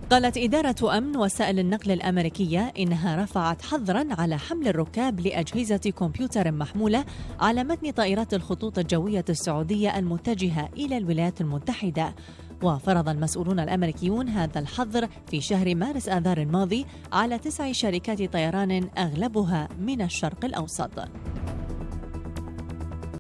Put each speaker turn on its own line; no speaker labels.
قالت إدارة أمن وسائل النقل الأمريكية إنها رفعت حظراً على حمل الركاب لأجهزة كمبيوتر محمولة على متن طائرات الخطوط الجوية السعودية المتجهة إلى الولايات المتحدة. وفرض المسؤولون الأمريكيون هذا الحظر في شهر مارس آذار الماضي على 9 شركات طيران أغلبها من الشرق الأوسط.